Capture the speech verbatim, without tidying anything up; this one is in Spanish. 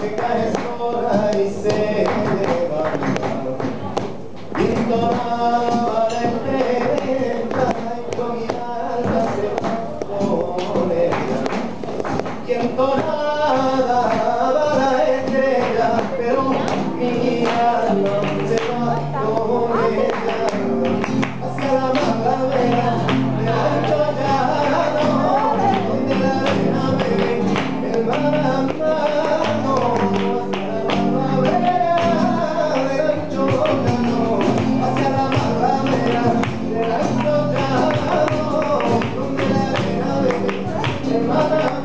noche cae sola y se levanta y entonaba la imprenta y con mi alma se va a poner y entonaba la estrella, pero mi alma se va con ella hacia la magdalena de alto llano, donde la arena ve el mar andando, hacia la magdalena de alto llano, hacia la magdalena de alto llano, donde la arena ve el mar andando.